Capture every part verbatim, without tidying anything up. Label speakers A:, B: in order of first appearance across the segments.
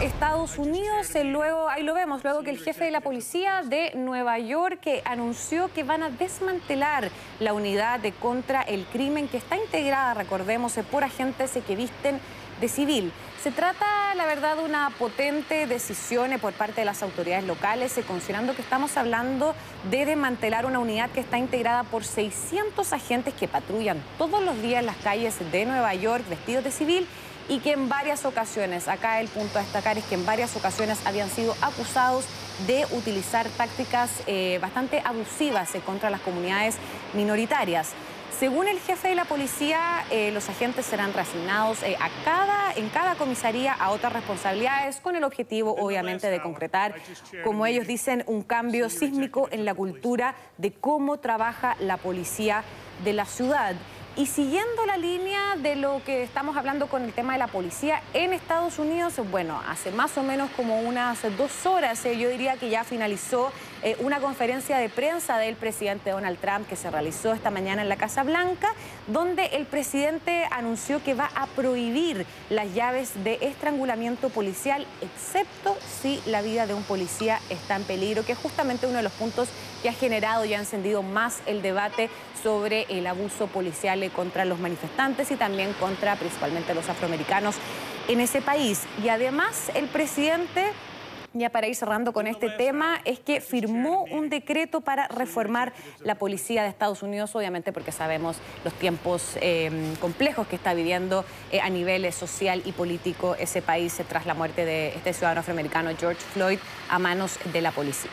A: Estados Unidos, eh, luego, ahí lo vemos, luego que el jefe de la policía de Nueva York que anunció que van a desmantelar la unidad de contra el crimen que está integrada, recordemos, eh, por agentes eh, que visten de civil. Se trata, la verdad, de una potente decisión eh, por parte de las autoridades locales, eh, considerando que estamos hablando de desmantelar una unidad que está integrada por seiscientos agentes que patrullan todos los días en las calles de Nueva York vestidos de civil, y que en varias ocasiones, acá el punto a destacar es que en varias ocasiones habían sido acusados de utilizar tácticas eh, bastante abusivas eh, contra las comunidades minoritarias. Según el jefe de la policía, eh, los agentes serán reasignados eh, a cada, en cada comisaría a otras responsabilidades, con el objetivo, obviamente, de concretar, como ellos dicen, un cambio sísmico en la cultura de cómo trabaja la policía de la ciudad. Y siguiendo la línea de lo que estamos hablando con el tema de la policía en Estados Unidos, bueno, hace más o menos como unas dos horas, eh, yo diría que ya finalizó eh, una conferencia de prensa del presidente Donald Trump que se realizó esta mañana en la Casa Blanca, donde el presidente anunció que va a prohibir las llaves de estrangulamiento policial, excepto si la vida de un policía está en peligro, que es justamente uno de los puntos que ha generado y ha encendido más el debate sobre el abuso policial contra los manifestantes y también contra principalmente los afroamericanos en ese país. Y además el presidente, ya para ir cerrando con este tema, es que firmó un decreto para reformar la policía de Estados Unidos, obviamente porque sabemos los tiempos eh, complejos que está viviendo eh, a nivel social y político ese país eh, tras la muerte de este ciudadano afroamericano George Floyd a manos de la policía.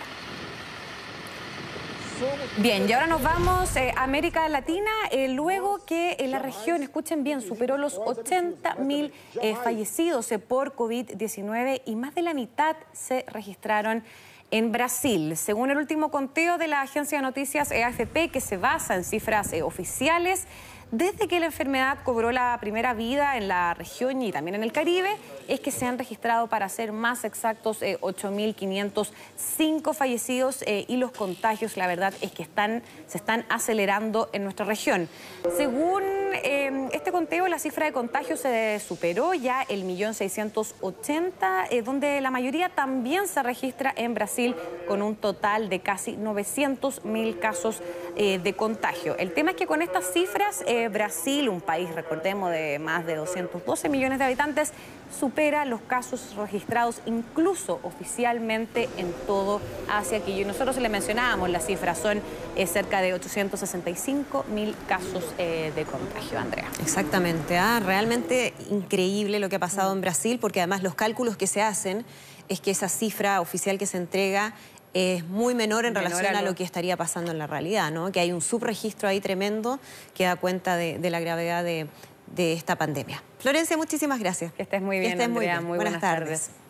A: Bien, y ahora nos vamos eh, a América Latina, eh, luego que en la región, escuchen bien, superó los ochenta mil eh, fallecidos eh, por COVID diecinueve y más de la mitad se registraron en Brasil. Según el último conteo de la agencia de noticias A F P, que se basa en cifras eh, oficiales, desde que la enfermedad cobró la primera vida en la región y también en el Caribe, es que se han registrado, para ser más exactos, eh, ocho mil quinientos cinco fallecidos eh, y los contagios, la verdad, es que están, se están acelerando en nuestra región. Según eh, este conteo, la cifra de contagios se superó ya el millón seiscientos ochenta, eh, donde la mayoría también se registra en Brasil, con un total de casi novecientos mil casos eh, de contagio. El tema es que con estas cifras, eh, Brasil, un país, recordemos, de más de doscientos doce millones de habitantes, supera los casos registrados incluso oficialmente en todo Asia, que nosotros le mencionábamos, las cifras son eh, cerca de ochocientos sesenta y cinco mil casos eh, de contagio, Andrea.
B: Exactamente, ah, realmente increíble lo que ha pasado en Brasil, porque además los cálculos que se hacen es que esa cifra oficial que se entrega es muy menor en menor relación a lo que estaría pasando en la realidad, ¿no? Que hay un subregistro ahí tremendo que da cuenta de, de la gravedad de, de esta pandemia. Florencia, muchísimas gracias.
A: Que estés muy bien,
B: que estés
A: Andrea.
B: Muy, bien.
A: muy buenas, buenas tardes. tardes.